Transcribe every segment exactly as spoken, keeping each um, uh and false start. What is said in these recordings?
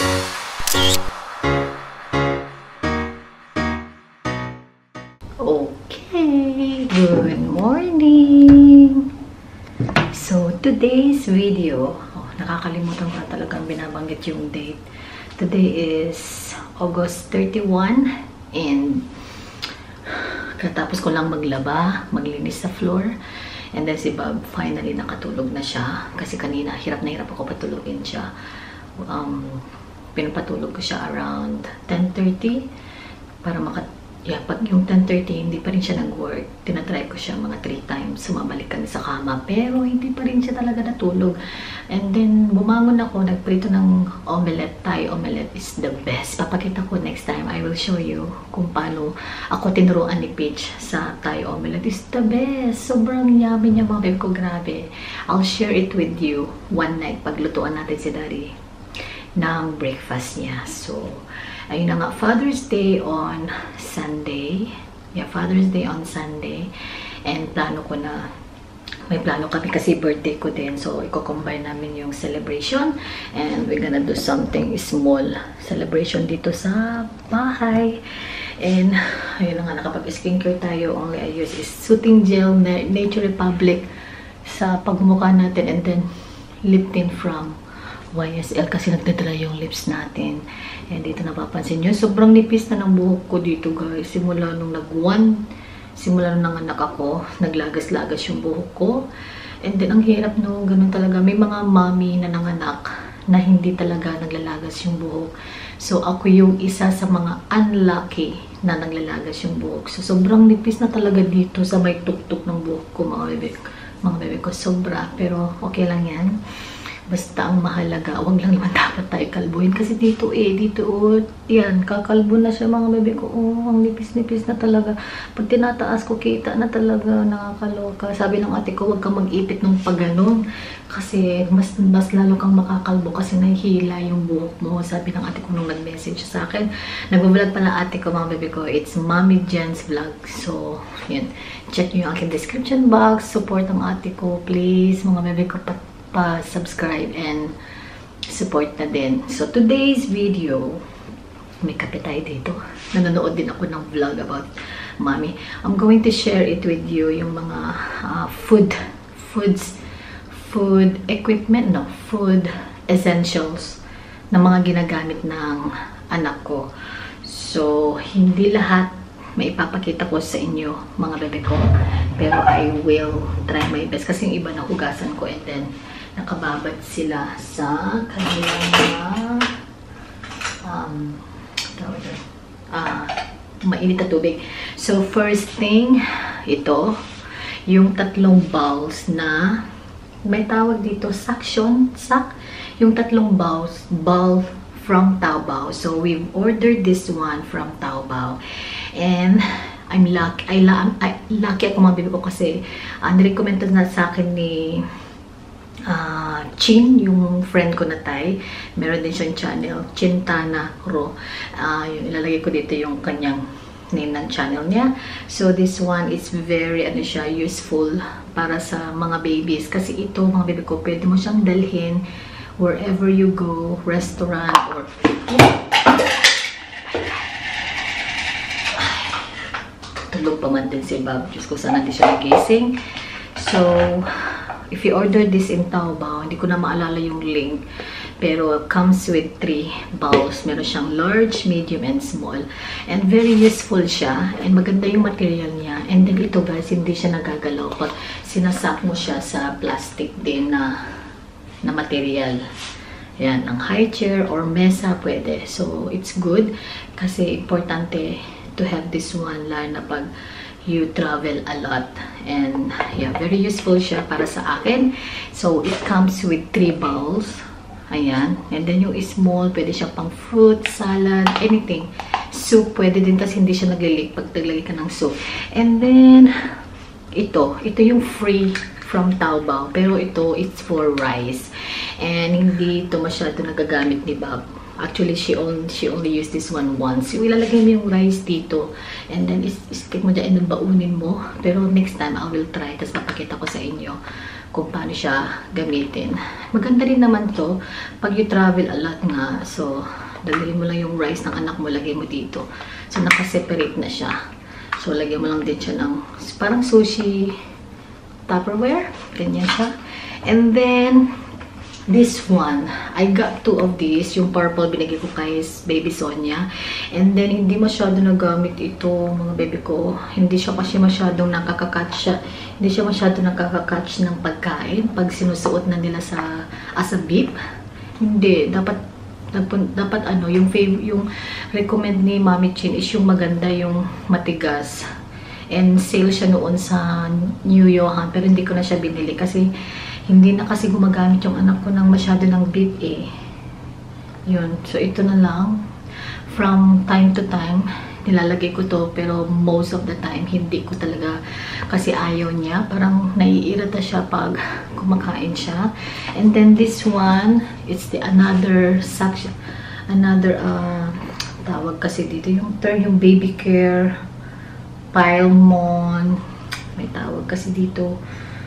Okay, good morning! So, today's video, oh, nakakalimutan ko na talagang binabanggit yung date. Today is August thirty-first and katapos ko lang maglaba, maglinis sa floor. And then si Bob finally nakatulog na siya kasi kanina hirap na hirap ako patulogin siya. Um, pinapatulog ko siya around ten thirty para makat yeah, pag yung ten thirty hindi pa rin siya nag-work, tinatry ko siya mga three times, sumabalik kami sa kama, pero hindi pa rin siya talaga natulog. And then, bumangon ako, nagprito ng omelette. Thai omelette is the best. Papakita ko next time, I will show you kung paano ako tinuruan ni Peach sa Thai omelette. It's the best. Sobrang yummy niya mga babe ko, grabe. I'll share it with you one night, paglutuan natin si Daddy ng breakfast niya. So, ayun na nga, Father's Day on Sunday. Yeah, Father's Day on Sunday. And plano ko na, may plano kami kasi birthday ko din. So, i-combine namin yung celebration. And we're gonna do something small celebration dito sa bahay. And, ayun na nga, nakapag-skincare tayo. Only I use is Soothing Gel, Nature Republic sa pagmumukha natin. And then, lip tint from Y S L kasi nagdadry yung lips natin. And dito napapansin nyo, sobrang nipis na ng buhok ko dito guys. Simula nung nag-one, simula nung nanganak ako, naglagas-lagas yung buhok ko. And then ang hirap no, ganun talaga. May mga mommy na nanganak na hindi talaga naglalagas yung buhok. So ako yung isa sa mga unlucky na naglalagas yung buhok. So sobrang nipis na talaga dito sa may tuktok ng buhok ko mga bebe. Mga bebe ko sobra, pero okay lang yan. Basta ang mahalaga, wag lang naman dapat tayo kalbuhin. Kasi dito eh, dito oh, yan, kakalbo na siya mga bebe ko. Oh, ang nipis-nipis na talaga. Pag tinataas ko, kita na talaga, nakakaloka. Sabi ng ate ko, wag kang mag-ipit ng pagganon. Kasi mas, mas lalo kang makakalbo kasi nahihila yung buhok mo. Sabi ng ate ko nung nag-message sa akin. Nag-vlog pala ate ko mga bebe ko. It's Mommy Jen's vlog. So, yan. Check nyo yung aking description box. Support ang ate ko, please. Mga bebe ko, pat pa-subscribe and support na din. So, today's video, may kape tayo dito. Nanonood din ako ng vlog about mommy. I'm going to share it with you, yung mga uh, food, foods, food equipment, no, food essentials na mga ginagamit ng anak ko. So, hindi lahat maipapakita ko sa inyo, mga bebe ko. Pero I will try my best kasi yung iba nahugasan ko and then nakababad sila sa kanilang mga um, uh, mainit na tubig. So, first thing, ito, yung tatlong bowls na may tawag dito, suction, sak, yung tatlong bowls, bowl from Taobao. So, we've ordered this one from Taobao. And, I'm lucky, I, I, lucky ako mga bebe ko kasi uh, nirecommend na sa akin ni Uh, Chin, yung friend ko na Thai. Meron din siyang channel, Chintana Ro. Uh, yung ilalagay ko dito yung kanyang name ng channel niya. So this one is very ano siya, useful para sa mga babies. Kasi ito mga baby ko, pwede mo siyang dalhin wherever you go, restaurant or tulog pa man din si Bob. Diyos ko, sana hindi siya nagising. So, if you order this in Taobao, hindi ko na maalala yung link, pero comes with three bowls. Meron siyang large, medium, and small. And very useful siya. And maganda yung material niya. And then ito guys, hindi siya nagagalaw pag sinasak mo siya sa plastic din na, na material. Yan, ang high chair or mesa pwede. So, it's good kasi importante to have this one lalo na pag you travel a lot. And yeah, very useful siya para sa akin. So, it comes with three bowls. Ayan. And then yung small, pwede siya pang fruit, salad, anything. Soup, pwede din kasi hindi siya naglilik pag taglagay ka ng soup. And then, ito. Ito yung free from Taobao. Pero ito, it's for rice. And hindi ito masyado nagagamit ni Bob. Actually, she only, she only used this one once. So, ilalagay mo yung rice dito. And then, stick mo dyan and baunin mo. Pero next time, I will try. Tapos, papakita ko sa inyo kung paano siya gamitin. Maganda rin naman to pag you travel a lot nga. So, dalhin mo lang yung rice ng anak mo, lagay mo dito. So, nakaseparate na siya. So, lagyan mo lang din siya ng parang sushi Tupperware. Ganyan siya. And then, this one, I got two of these. Yung purple, binigay ko kay baby Sonia. And then, hindi masyado nagamit ito, mga baby ko. Hindi siya kasi masyadong nakakakatch siya. Hindi siya masyado nakakakatch ng pagkain pag sinusuot na nila sa as a beep. Hindi. Dapat, dapat, dapat ano, yung, fav yung recommend ni Mami Chin is yung maganda, yung matigas. And sale siya noon sa New Yohan. Pero hindi ko na siya binili kasi hindi na kasi gumagamit yung anak ko ng masyado ng beef eh. Yun. So, ito na lang. From time to time, nilalagay ko to. Pero most of the time, hindi ko talaga kasi ayaw niya. Parang naiirita siya pag kumakain siya. And then this one, it's the another section. Another, uh, tawag kasi dito. Yung term, yung baby care, Pilmon. May tawag kasi dito.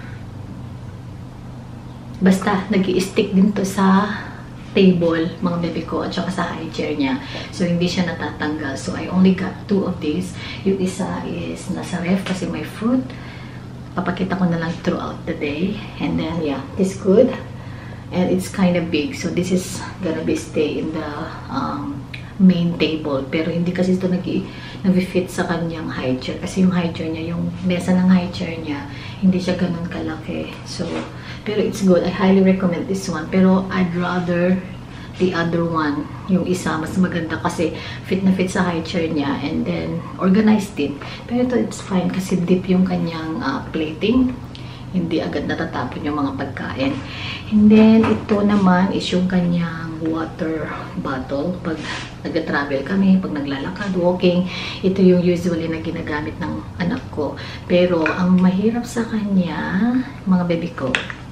Basta, nag-i-stick din to sa table, mga bebe ko, at saka sa high chair niya. So, hindi siya natatanggal. So, I only got two of these. Yung isa is nasa ref kasi may fruit. Papakita ko na lang throughout the day. And then, yeah, it's good. And it's kind of big. So, this is gonna be stay in the um, main table. Pero, hindi kasi ito nag-fit sa kanyang high chair. Kasi yung high chair niya, yung mesa ng high chair niya, hindi siya ganun kalaki. So, pero it's good. I highly recommend this one. Pero I'd rather the other one. Yung isa, mas maganda kasi fit na fit sa high chair niya. And then, organized din. Pero ito, it's fine kasi deep yung kanyang uh, plating. Hindi agad natatapon yung mga pagkain. And then, ito naman is yung kanyang water bottle. Pag nag-travel kami, pag naglalakad, walking, ito yung usually na ginagamit ng anak ko. Pero, ang mahirap sa kanya, mga baby ko,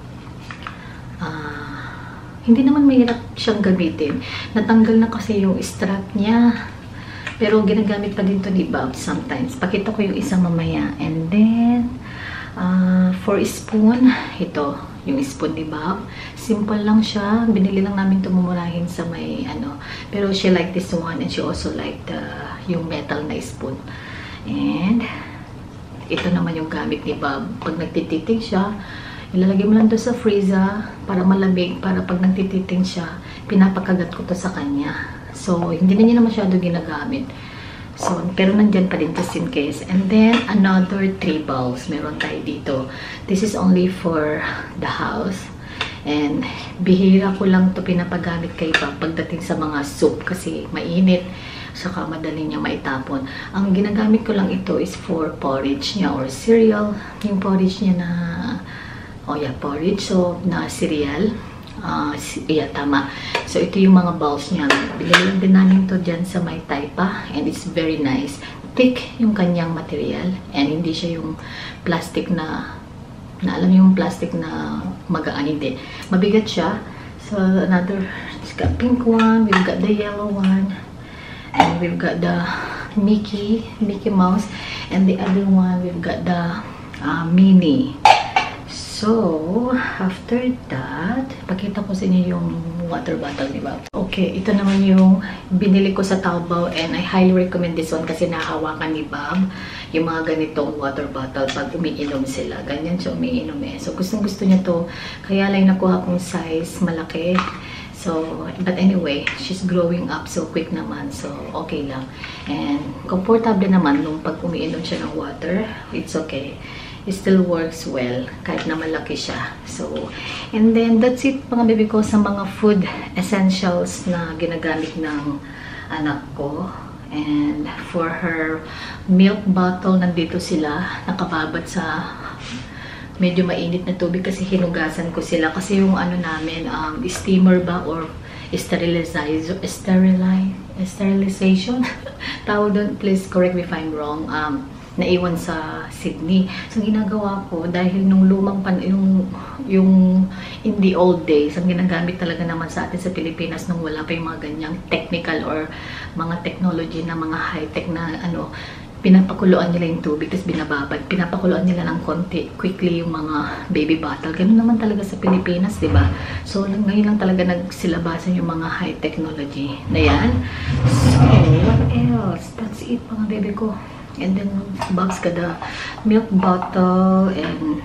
Uh, hindi naman mahirap siyang gamitin. Natanggal na kasi yung strap niya. Pero ginagamit pa din to ni Bob sometimes. Pakita ko yung isa mamaya. And then, uh, for spoon, ito, yung spoon ni Bob. Simple lang siya. Binili lang namin ito mumurahin sa may, ano. Pero she liked this one and she also liked the, yung metal na spoon. And, ito naman yung gamit ni Bob. Pag nagtititing siya, ilalagay mo lang doon sa freezer para malamig, para pag nagtititing siya, pinapakagat ko to sa kanya. So, hindi na niya na masyado ginagamit. So, pero nandyan pa din just in case. And then, another three bowls. Meron tayo dito. This is only for the house. And, bihira ko lang to pinapagamit kay Bob pagdating sa mga soup kasi mainit. Saka madali niya maitapon. Ang ginagamit ko lang ito is for porridge niya or cereal. Yung porridge niya na oh yeah, porridge. So, na cereal. Uh, yeah, tama. So, ito yung mga bowls niya. Bilhin lang din namin to dyan sa may Taipa. And it's very nice. Thick yung kanyang material. And hindi siya yung plastic na, na alam yung plastic na magaan. Hindi. Mabigat siya. So, another, it's got pink one. We've got the yellow one. And we've got the Mickey, Mickey Mouse. And the other one, we've got the uh, Minnie. So, after that, pakita ko sa inyo yung water bottle ni Bob. Okay, ito naman yung binili ko sa Taobao and I highly recommend this one kasi nahawakan ni Bob yung mga ganitong water bottle pag umiinom sila. Ganyan siya umiinom eh. So, gustong gusto niya to. Kaya lang nakuha kong size malaki. So, but anyway, she's growing up so quick naman. So, okay lang. And, comfortable naman nung pag umiinom siya ng water. It's okay. It still works well kahit na malaki siya. So, and then that's it mga baby ko sa mga food essentials na ginagamit ng anak ko. And for her milk bottle, nandito sila nakababat sa medyo mainit na tubig kasi hinugasan ko sila. Kasi yung ano namin, um, steamer ba or sterilization, sterilize, sterilization? Tawag doon, please correct me if I'm wrong. Um, naiwan sa Sydney. So, ginagawa ko, dahil nung lumang pan, yung, yung in the old days, ang ginagamit talaga naman sa atin sa Pilipinas nung wala pa yung mga ganyang technical or mga technology na mga high-tech na ano, pinapakuluan nila yung tubig, tapos binababad. Pinapakuluan nila ng konti, quickly yung mga baby bottle. Ganun naman talaga sa Pilipinas, di ba? So, ngayon lang talaga nagsilabasan yung mga high technology na yan. So, what else? That's it, mga bebe ko. And then, Bob's got the milk bottle and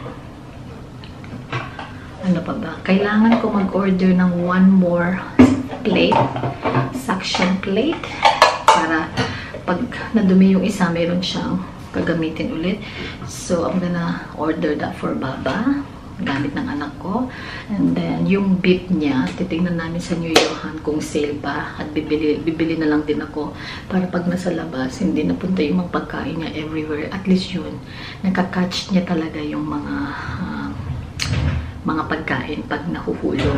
ano pa ba? Kailangan ko mag-order ng one more plate, suction plate, para pag nadumi yung isa, meron siyang gagamitin ulit. So, I'm gonna order that for Baba, gamit ng anak ko. And then, yung beef niya, titignan namin sa New Johan kung sale pa. At bibili, bibili na lang din ako para pag nasa labas, hindi napunta yung mga pagkain niya everywhere. At least yun, nakakatch niya talaga yung mga uh, mga pagkain pag nahuhulog.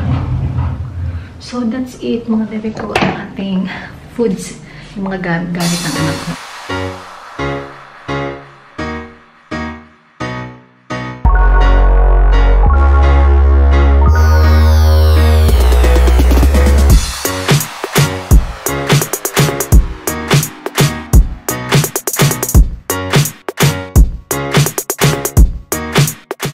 So, that's it, mga bebe ko, ang ating foods, yung mga gamit ng anak ko.